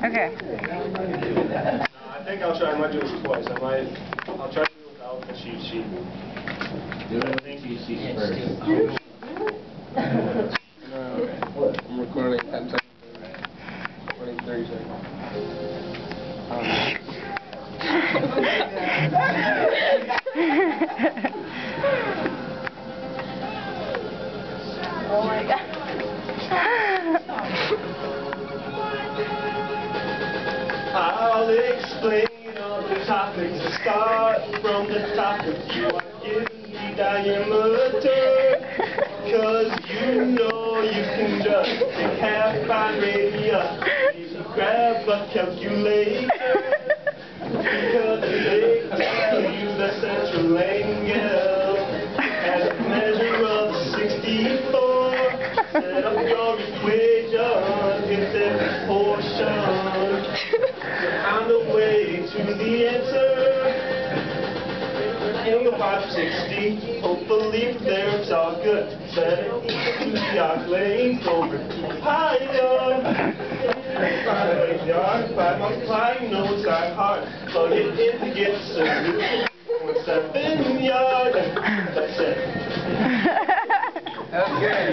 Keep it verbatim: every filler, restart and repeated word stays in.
Okay. I think I'll try. I might do this twice. I might. I'll try to do it without the cheat sheet. Do it with the cheat sheet first. No, okay. I'm recording ten seconds. Recording thirty seconds. Um. Oh my god. I'll explain all the topics. Start from the topic. You are giving me diameter. Cause you know you can just take half by radius. You grab a calculator. Because they tell you the central angle as a measure of sixty-four. Set up your equation, it's every portion. On the way to the answer. Angle five sixty, hopefully from there it's all good. Set it equal to the arc length over pi yard. five length yard, five multiplying, you know it's that hard. Plug it in to get the solution. one seven yard. That's it. That's good.